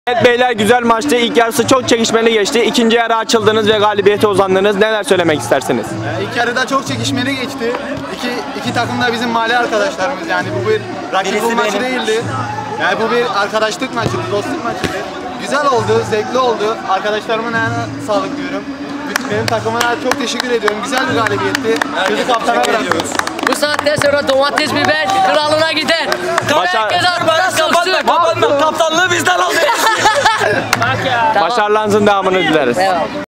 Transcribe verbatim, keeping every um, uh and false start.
Evet beyler, güzel maçtı. İlk yarısı çok çekişmeli geçti. İkinci yarı açıldınız ve galibiyete uzandınız. Neler söylemek istersiniz? İlk yarıda çok çekişmeli geçti. İki, iki takım da bizim mahalle arkadaşlarımız, yani bu bir rakip bu maçı değildi. Yani bu bir arkadaşlık maçıydı, dostluk maçıydı. Güzel oldu, zevkli oldu. Arkadaşlarımın ayağına sağlık diyorum. Benim takımıma çok teşekkür ediyorum. Güzel bir galibiyetti. Sözü kaptana bırakıyoruz. Bu saatten sonra domates, biber kralına gider. Başar- Herkes arkadaş Kapatma, olsun. kapatma. Kaptanlığı bizden aldı. Başarılarınızın devamını dileriz. Eyvallah.